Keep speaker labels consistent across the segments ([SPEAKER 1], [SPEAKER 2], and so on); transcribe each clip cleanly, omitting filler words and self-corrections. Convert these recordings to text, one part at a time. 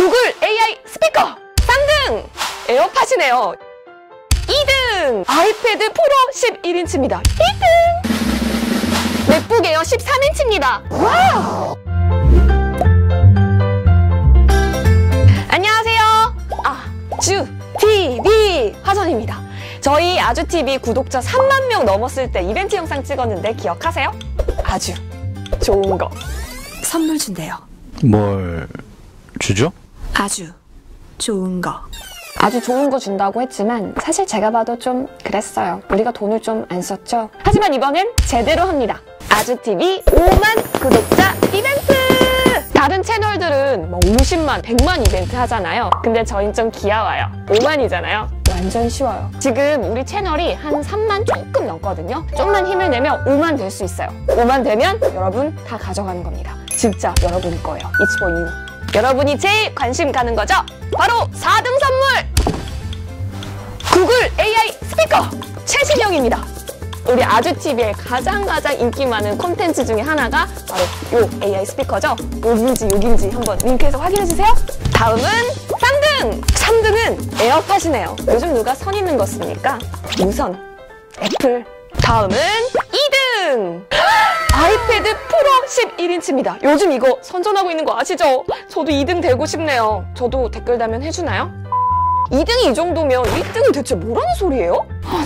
[SPEAKER 1] 구글 AI 스피커 3등 에어팟이네요. 2등 아이패드 프로 11인치입니다. 1등 맥북 에어 13인치입니다. 와우! 안녕하세요. 아주TV 화선입니다. 저희 아주TV 구독자 3만 명 넘었을 때 이벤트 영상 찍었는데 기억하세요? 아주 좋은 거 선물 준대요.
[SPEAKER 2] 뭘 주죠?
[SPEAKER 1] 아주 좋은 거. 아주 좋은 거 준다고 했지만 사실 제가 봐도 좀 그랬어요. 우리가 돈을 좀 안 썼죠. 하지만 이번엔 제대로 합니다. 아주TV 5만 구독자 이벤트! 다른 채널들은 뭐 50만, 100만 이벤트 하잖아요. 근데 저희는 좀 귀여워요. 5만이잖아요. 완전 쉬워요. 지금 우리 채널이 한 3만 조금 넘거든요. 좀만 힘을 내면 5만 될 수 있어요. 5만 되면 여러분 다 가져가는 겁니다. 진짜 여러분 거예요. It's for you. 여러분이 제일 관심 가는 거죠? 바로 4등 선물! 구글 AI 스피커 최신형입니다. 우리 아주TV의 가장 인기 많은 콘텐츠 중에 하나가 바로 요 AI 스피커죠? 여긴지 한번 링크해서 확인해주세요. 다음은 3등! 3등은 에어팟이네요. 요즘 누가 선 있는 거 씁니까? 무선, 애플. 다음은 2등! 아이패드 프로 11인치입니다. 요즘 이거 선전하고 있는 거 아시죠? 저도 2등 되고 싶네요. 저도 댓글 달면 해주나요? 2등이 이 정도면 1등은 대체 뭐라는 소리예요?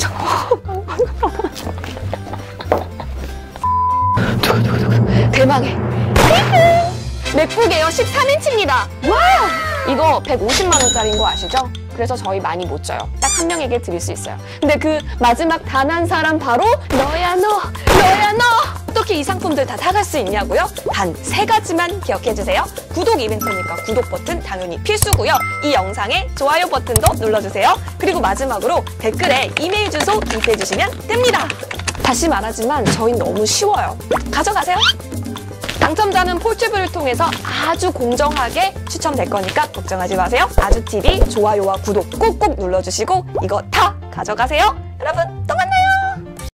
[SPEAKER 1] 대망의 1등! 맥북 에어 13인치입니다. 와우! 이거 150만원짜리인 거 아시죠? 그래서 저희 많이 못 줘요. 딱 한 명에게 드릴 수 있어요. 근데 그 마지막 단 한 사람 바로 너야 너! 어떻게 이 상품들 다 사갈 수 있냐고요? 단 3가지만 기억해주세요. 구독 이벤트니까 구독 버튼 당연히 필수고요. 이 영상에 좋아요 버튼도 눌러주세요. 그리고 마지막으로 댓글에 이메일 주소 기입해주시면 됩니다. 다시 말하지만 저희는 너무 쉬워요. 가져가세요. 당첨자는 폴튜브를 통해서 아주 공정하게 추첨될 거니까 걱정하지 마세요. 아주TV 좋아요와 구독 꼭꼭 눌러주시고 이거 다 가져가세요. 여러분